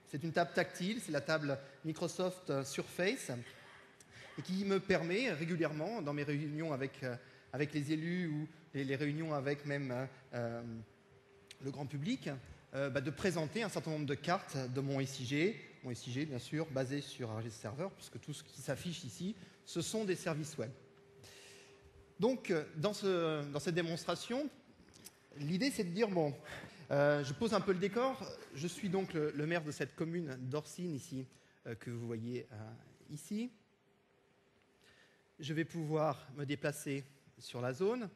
C'est une table tactile, c'est la table Microsoft Surface, et qui me permet régulièrement, dans mes réunions avec les élus ou les réunions avec même le grand public, de présenter un certain nombre de cartes de mon SIG. Mon SIG, bien sûr, basé sur ArcGIS Server, puisque tout ce qui s'affiche ici, ce sont des services web. Donc, dans cette démonstration, l'idée, c'est de dire, bon, je pose un peu le décor. Je suis donc le maire de cette commune d'Orsine, ici, que vous voyez ici. Je vais pouvoir me déplacer sur la zone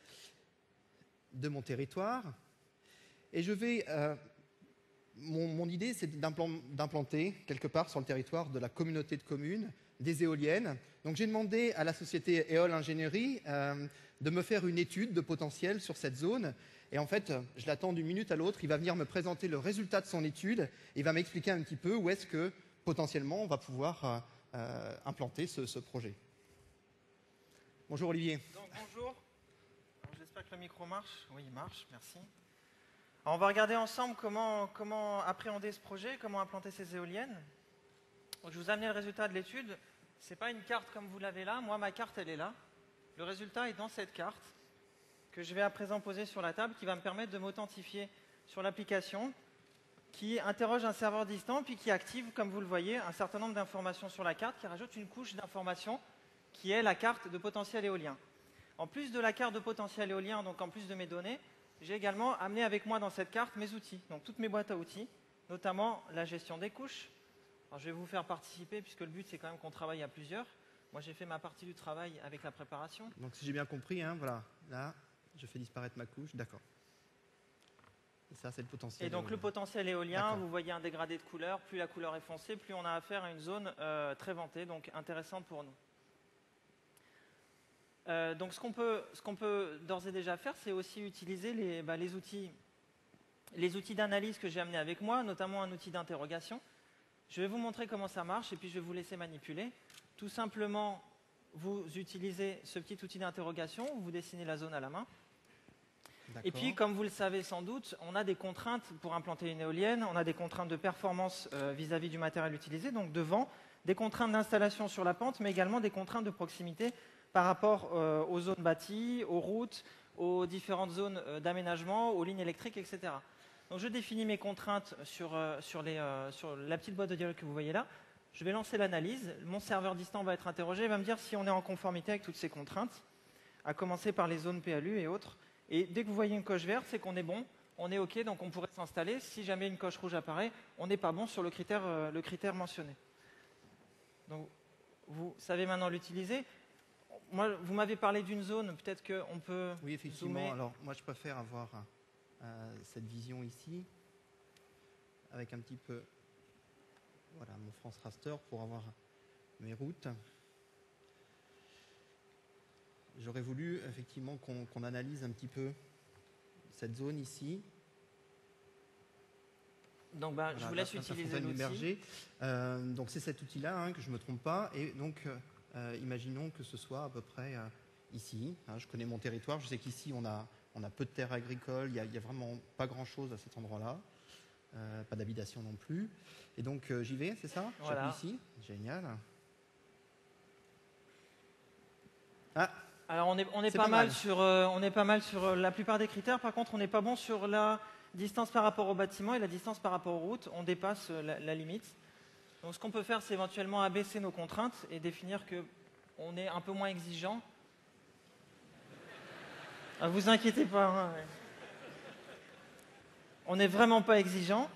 de mon territoire. Et je vais... mon idée, c'est d'implanter quelque part sur le territoire de la communauté de communes des éoliennes. Donc j'ai demandé à la société Éole Ingénierie de me faire une étude de potentiel sur cette zone. Et en fait, je l'attends d'une minute à l'autre. Il va venir me présenter le résultat de son étude et il va m'expliquer un petit peu où est-ce que potentiellement on va pouvoir implanter ce projet. Bonjour Olivier. Donc, bonjour. J'espère que le micro marche. Oui, il marche, merci. Alors, on va regarder ensemble comment appréhender ce projet, comment implanter ces éoliennes. Donc, je vous ai amené le résultat de l'étude. Ce n'est pas une carte comme vous l'avez là. Moi, ma carte, elle est là. Le résultat est dans cette carte que je vais à présent poser sur la table qui va me permettre de m'authentifier sur l'application qui interroge un serveur distant puis qui active, comme vous le voyez, un certain nombre d'informations sur la carte qui rajoute une couche d'informations qui est la carte de potentiel éolien. En plus de la carte de potentiel éolien, donc en plus de mes données, j'ai également amené avec moi dans cette carte mes outils, donc toutes mes boîtes à outils, notamment la gestion des couches. Alors, je vais vous faire participer puisque le but c'est quand même qu'on travaille à plusieurs. Moi j'ai fait ma partie du travail avec la préparation. Donc si j'ai bien compris, hein, voilà, là je fais disparaître ma couche, d'accord. Et ça c'est le potentiel. Et donc éolien. Le potentiel éolien, vous voyez un dégradé de couleur, plus la couleur est foncée, plus on a affaire à une zone très ventée, donc intéressante pour nous. Donc ce qu'on peut d'ores et déjà faire, c'est aussi utiliser les outils d'analyse que j'ai amenés avec moi, notamment un outil d'interrogation. Je vais vous montrer comment ça marche et puis je vais vous laisser manipuler. Tout simplement, vous utilisez ce petit outil d'interrogation, vous dessinez la zone à la main. Et puis, comme vous le savez sans doute, on a des contraintes pour implanter une éolienne, on a des contraintes de performance vis-à-vis du matériel utilisé, donc de vent, des contraintes d'installation sur la pente, mais également des contraintes de proximité par rapport aux zones bâties, aux routes, aux différentes zones d'aménagement, aux lignes électriques, etc. Donc je définis mes contraintes sur la petite boîte de dialogue que vous voyez là. Je vais lancer l'analyse. Mon serveur distant va être interrogé. Il va me dire si on est en conformité avec toutes ces contraintes, à commencer par les zones PLU et autres. Et dès que vous voyez une coche verte, c'est qu'on est bon, on est OK, donc on pourrait s'installer. Si jamais une coche rouge apparaît, on n'est pas bon sur le critère mentionné. Donc vous savez maintenant l'utiliser. Moi, vous m'avez parlé d'une zone, peut-être qu'on peut oui, effectivement. zoomer. Alors, moi, je préfère avoir cette vision ici, avec un petit peu, voilà, mon France Raster pour avoir mes routes. J'aurais voulu, effectivement, qu'on analyse un petit peu cette zone ici. Donc, voilà, je vous laisse utiliser l'outil. Donc, c'est cet outil-là, hein, que je ne me trompe pas. Et donc... imaginons que ce soit à peu près ici. Hein, je connais mon territoire, je sais qu'ici on a peu de terres agricoles, il n'y a vraiment pas grand-chose à cet endroit-là, pas d'habitation non plus. Et donc j'y vais, c'est ça? Voilà. J'appuie ici, génial. Ah. Alors on est pas mal sur la plupart des critères, par contre on n'est pas bon sur la distance par rapport au bâtiment et la distance par rapport aux routes, on dépasse la limite. Donc ce qu'on peut faire, c'est éventuellement abaisser nos contraintes et définir qu'on est un peu moins exigeant. Ah, vous inquiétez pas. Hein, ouais. On n'est vraiment pas exigeant.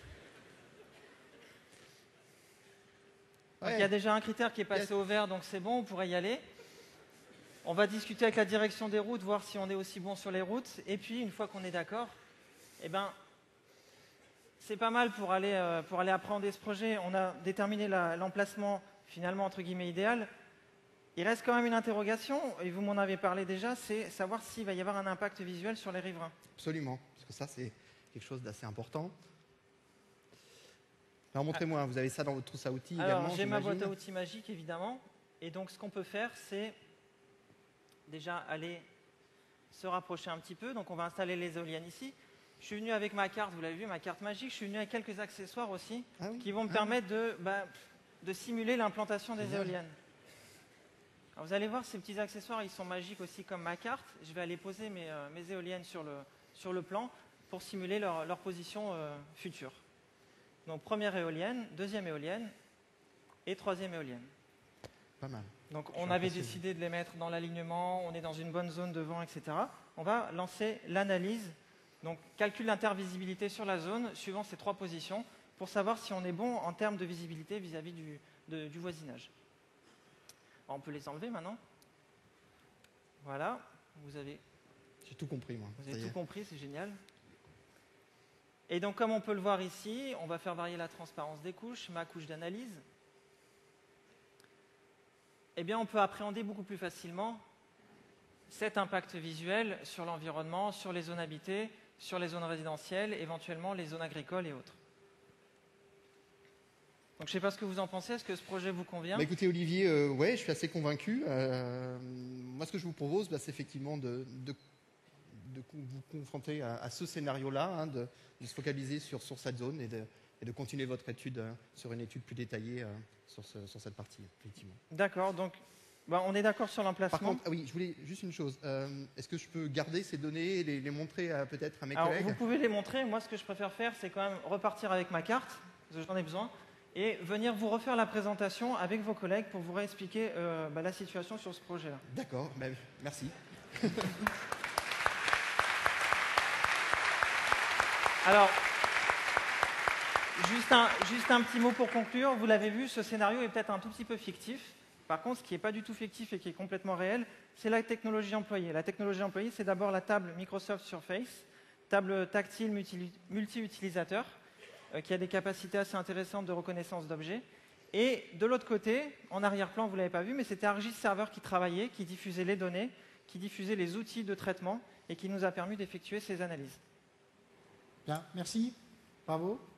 Ouais. Il y a déjà un critère qui est passé au vert, donc c'est bon, on pourrait y aller. On va discuter avec la direction des routes, voir si on est aussi bon sur les routes. Et puis, une fois qu'on est d'accord, eh ben, c'est pas mal pour aller appréhender ce projet. On a déterminé l'emplacement finalement entre guillemets idéal. Il reste quand même une interrogation, et vous m'en avez parlé déjà, c'est savoir s'il va y avoir un impact visuel sur les riverains. Absolument, parce que ça c'est quelque chose d'assez important. Alors montrez-moi, vous avez ça dans votre trousse à outils également. Alors j'ai ma boîte à outils magique évidemment, et donc ce qu'on peut faire c'est déjà aller se rapprocher un petit peu. Donc on va installer les éoliennes ici. Je suis venu avec ma carte, vous l'avez vu, ma carte magique. Je suis venu avec quelques accessoires aussi qui vont me oui. permettre de simuler l'implantation des éoliennes. Alors, vous allez voir, ces petits accessoires, ils sont magiques aussi comme ma carte. Je vais aller poser mes éoliennes sur le plan pour simuler leur position future. Donc première éolienne, deuxième éolienne et troisième éolienne. Pas mal. Donc on avait décidé de les mettre dans l'alignement, on est dans une bonne zone de vent, etc. On va lancer l'analyse. Donc calcul d'intervisibilité sur la zone suivant ces 3 positions pour savoir si on est bon en termes de visibilité vis-à-vis du voisinage. Alors, on peut les enlever maintenant. Voilà, J'ai tout compris, moi. Vous avez tout compris, c'est génial. Et donc, comme on peut le voir ici, on va faire varier la transparence des couches, ma couche d'analyse. Eh bien, on peut appréhender beaucoup plus facilement cet impact visuel sur l'environnement, sur les zones habitées, sur les zones résidentielles, éventuellement les zones agricoles et autres. Donc, je ne sais pas ce que vous en pensez. Est-ce que ce projet vous convient ? Écoutez, Olivier, ouais, je suis assez convaincu. Moi, ce que je vous propose, c'est effectivement de vous confronter à ce scénario-là, de se focaliser sur cette zone et de continuer votre étude sur une étude plus détaillée sur cette partie, effectivement. D'accord, donc on est d'accord sur l'emplacement. Par contre, oui, je voulais juste une chose. Est-ce que je peux garder ces données et les montrer peut-être à mes Alors, collègues ? vous pouvez les montrer. Moi, ce que je préfère faire, c'est quand même repartir avec ma carte, parce que j'en ai besoin, et venir vous refaire la présentation avec vos collègues pour vous réexpliquer la situation sur ce projet-là. D'accord, merci. Alors, juste un petit mot pour conclure. Vous l'avez vu, ce scénario est peut-être un tout petit peu fictif. Par contre, ce qui n'est pas du tout fictif et qui est complètement réel, c'est la technologie employée. La technologie employée, c'est d'abord la table Microsoft Surface, table tactile multi-utilisateur, qui a des capacités assez intéressantes de reconnaissance d'objets. Et de l'autre côté, en arrière-plan, vous ne l'avez pas vu, mais c'était Argis Server qui travaillait, qui diffusait les données, qui diffusait les outils de traitement et qui nous a permis d'effectuer ces analyses. Bien, merci. Bravo.